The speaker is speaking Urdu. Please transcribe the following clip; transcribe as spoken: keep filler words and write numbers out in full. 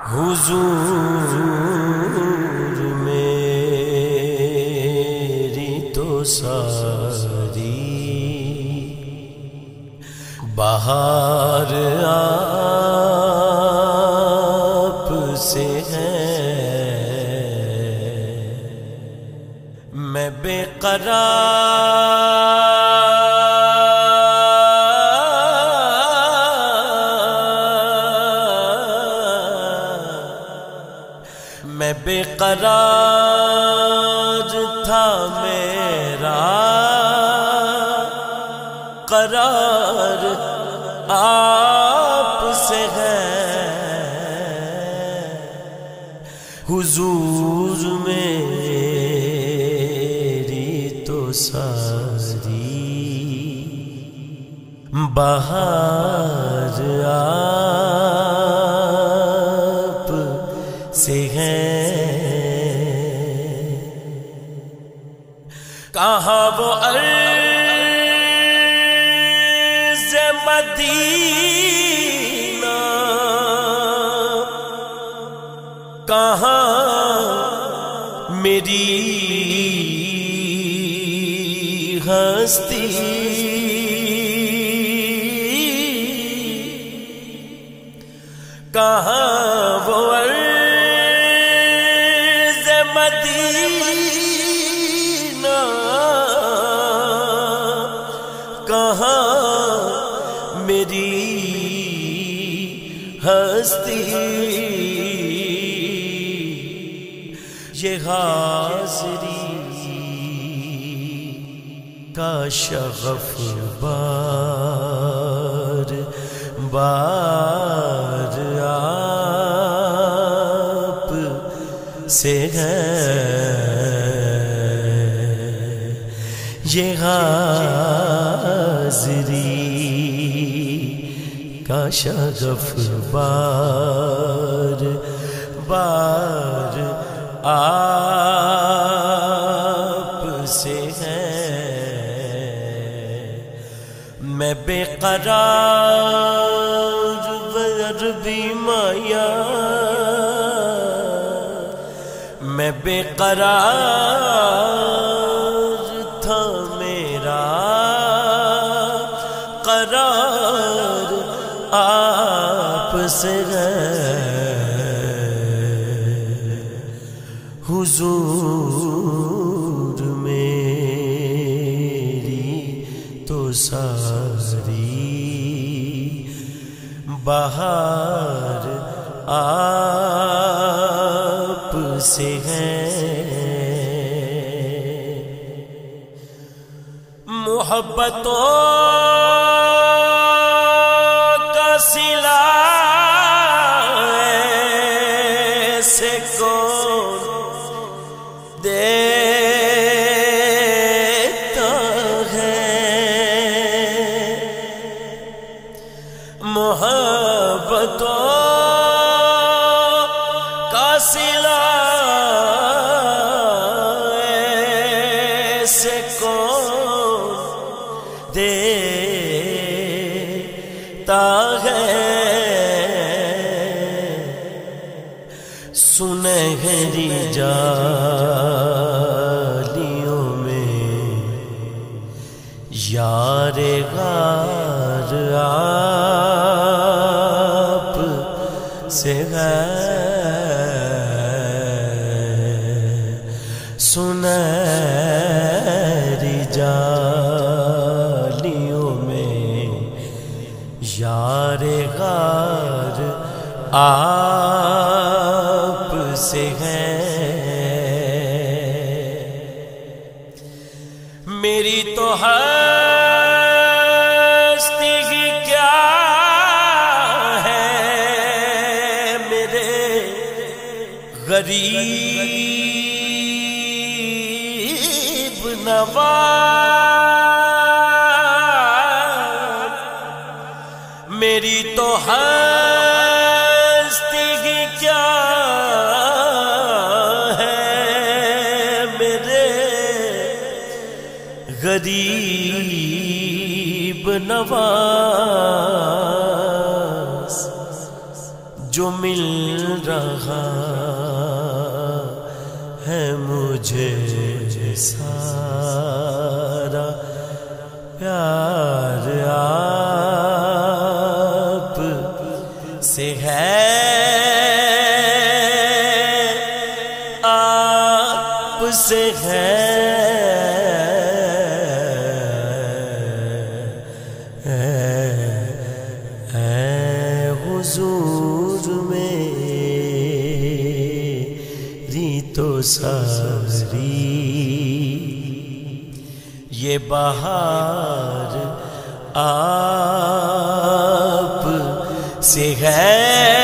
حضور میری تو ساری بہار آپ سے ہے، میں بے قرار میں بے قرار تھا، میرا قرار آپ سے ہے، حضور میری تو ساری بہار آپ سے ہے۔ کہاں وہ عرض مدینہ، کہاں میری ہستی، کہاں وہ عرض مدینہ، کہاں میری ہستی، یہ حاضری کا شغف بار بار آپ سے ہے، یہ حاضری کا شغف بار بار آپ سے ہے، میں بے قرار عربی مایا، میں بے قرار تھا، میرا قرار آپ سے ہے، حضور میری تو ساری بہار آپ سے ہے، محبتوں کا صلہ ایسے کون دیتا ہے، محبتوں کا صلہ ایسے کون دیتا ہے، سنہری جالیوں میں یار غار آپ سے ہے، سنہری جالیوں میں یار غار آپ سے ہے، میری تو ہستی ہی کیا ہے، میرے غریب نواز، میری تو ہستی ہی کیا ہے، میرے غریب نواز، جو مل رہا ہے مجھے سارا پیار آپ سے ہے، آپ سے ہے، اے حضور میری تو ساری یہ بہار آپ سے ہے۔